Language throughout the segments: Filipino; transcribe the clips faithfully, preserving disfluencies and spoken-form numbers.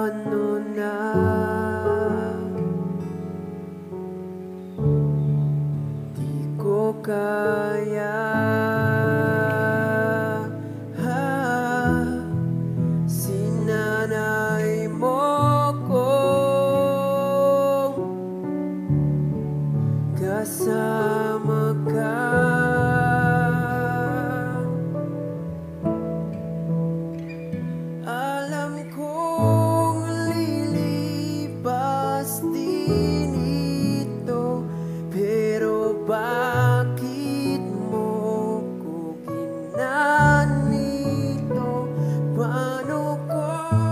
paano na? Di ko kaya. Sinanay mo kong kasama ka. Alam kong lilipas din ito, pero bakit mo ko ginanito? Paano ko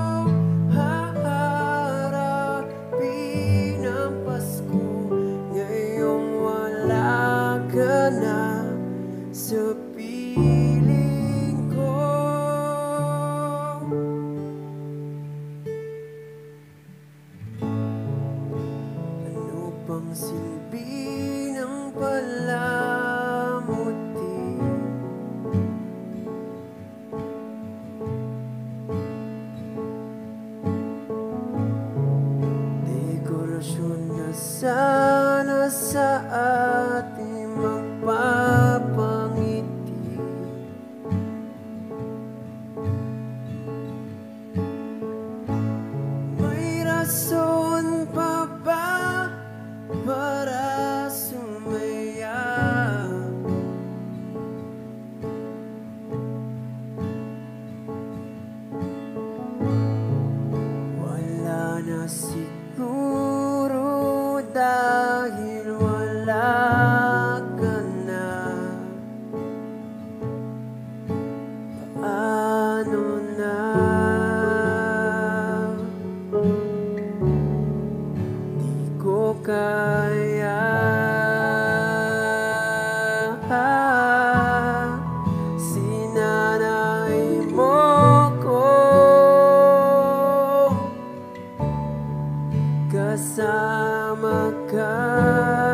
haharapin ang Pasko ngayong wala ka na sa piling ko? Ano bang silbi ng palamuti? Dekorasyon na sana sa ating magpapangiti. May rason pa ba para sumaya? Wala na siguro dahil wala ka na. Paano na? Di ko kaya. Sinanay mo kong kasama ka.